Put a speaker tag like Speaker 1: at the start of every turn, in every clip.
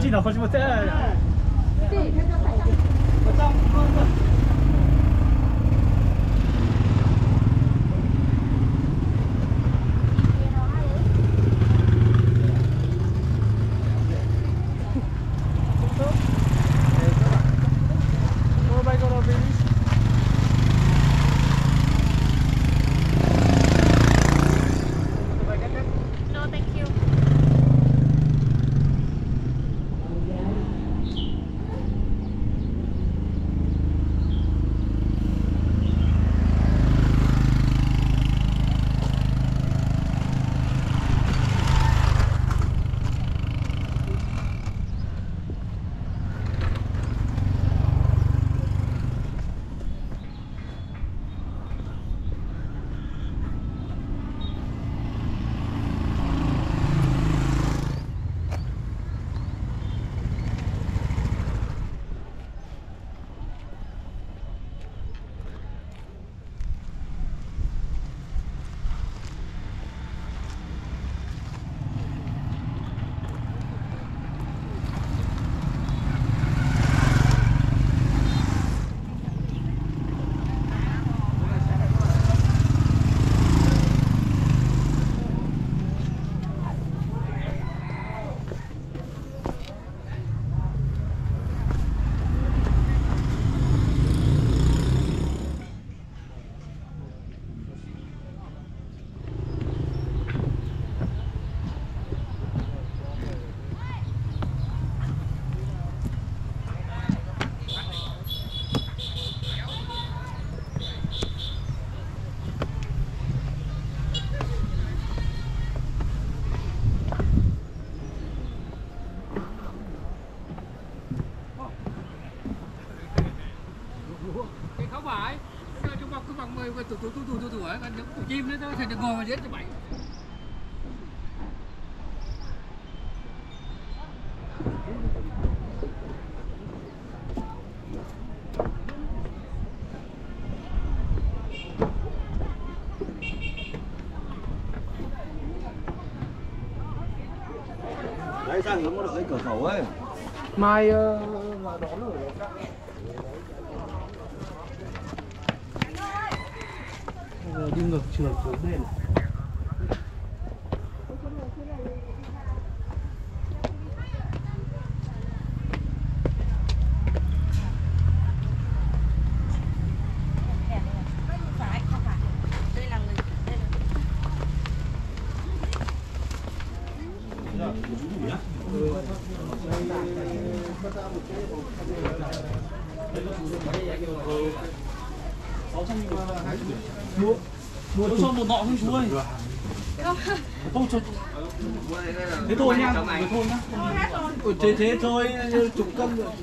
Speaker 1: ちいな、腰も手。
Speaker 2: tuổi còn những củ chim đấy thôi thì đừng ngồi mà giết cho mày.
Speaker 3: Đấy sang hướng có được cái cửa khẩu ấy.
Speaker 1: Mai mà đón ở đi ngược chiều phía bên. Mua cho một nọ không chú ơi. Không cho. Thế thôi nha, thế thôi nhá. Thế thôi, chục cân rồi.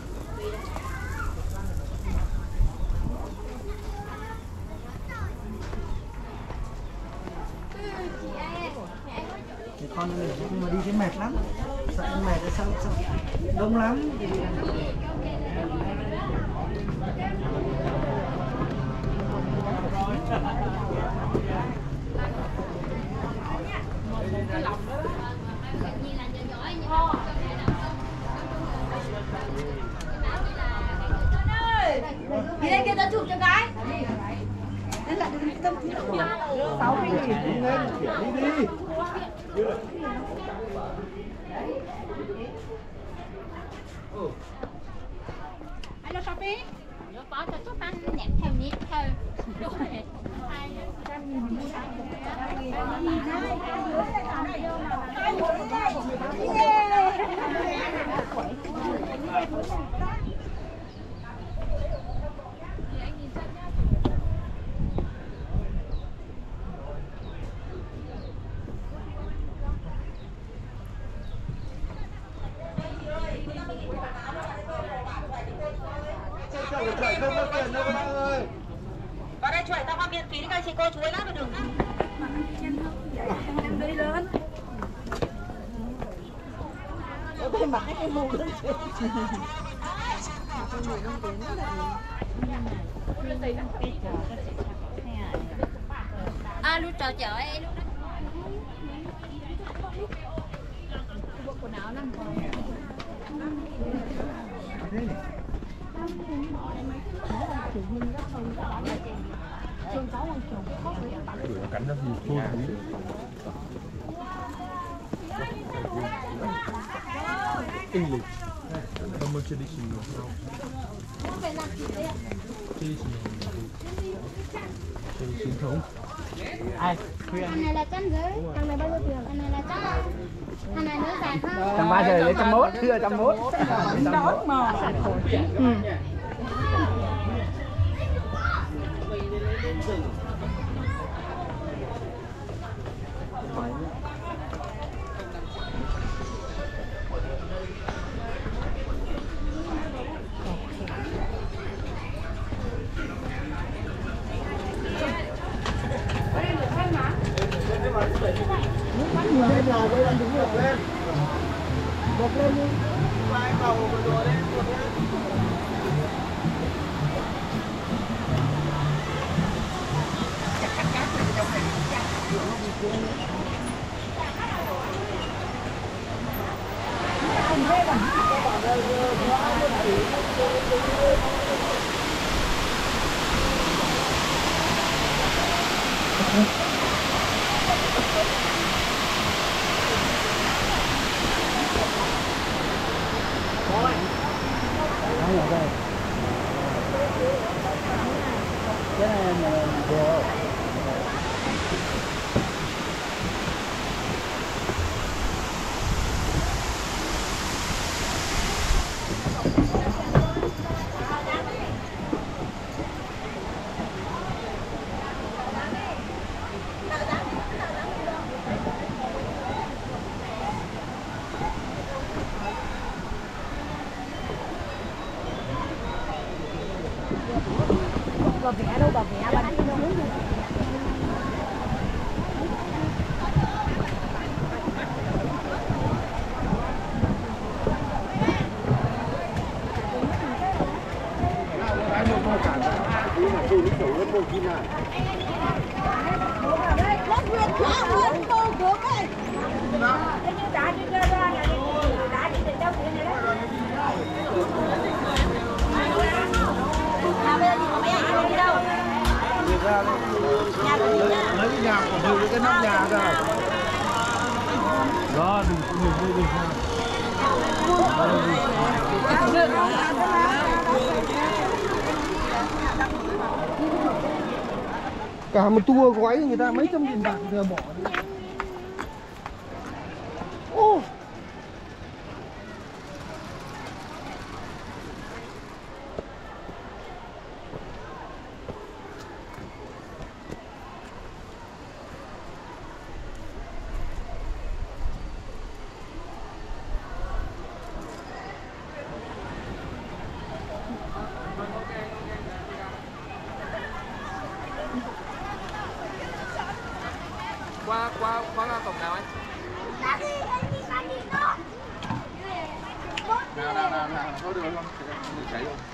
Speaker 4: Con này nhưng mà đi thấy mệt lắm, sợ mệt là sao đông lắm.
Speaker 5: Đi đây kia tao chụp cho cái.
Speaker 4: Đấy là tâm trí của 60.000 lên đi đi.
Speaker 5: Alo Shopee. Nó có cho chút ăn nhẹ theo nhịp thôi.
Speaker 6: Vào đây chuỗi tao có miễn phí các chị cô chú ấy lát được.
Speaker 5: Em đi lên.
Speaker 4: Ở bên mặt cái mù lên.
Speaker 5: À lúc chờ chợ em lúc đó. Bộ quần áo lắm.
Speaker 1: Nó cắn ra gì thôi. English. Không traditional. Truyền thống. Ai?
Speaker 5: Thằng này là trăm rưỡi, thằng này bao nhiêu tiền? Thằng này là trăm. Thằng này nữa dài hơn.
Speaker 4: 130 lấy 101, thưa 101. 101 mà.
Speaker 5: Bà vẽ đâu, bà vẽ bà đi đâu.
Speaker 1: Lấy cái nhà của mình, cái nóc nhà ra. Đó, đừng.
Speaker 4: Cả một tour gói người ta mấy trăm nghìn bạc giờ bỏ. Ô.
Speaker 2: Qua ra cổng nào anh?
Speaker 1: Nào, thôi được không? Mình cháy không?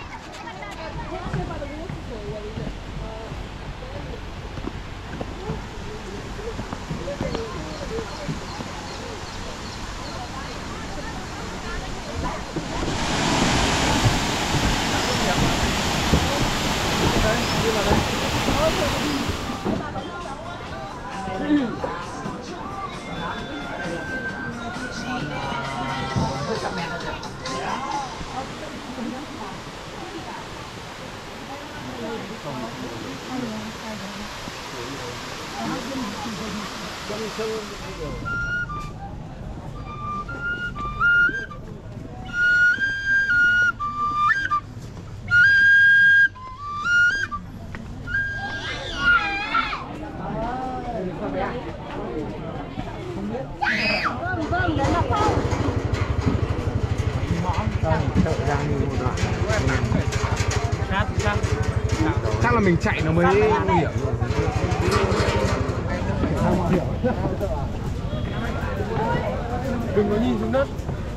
Speaker 1: Đi vào đây.
Speaker 4: Chắc là mình chạy nó mới nguy hiểm. Đừng có nhìn xuống đất.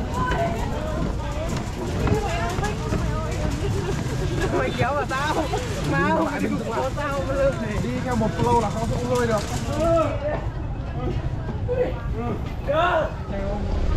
Speaker 4: Mày kéo vào tao. Mau, đừng có tao đi theo một flow là không rơi được.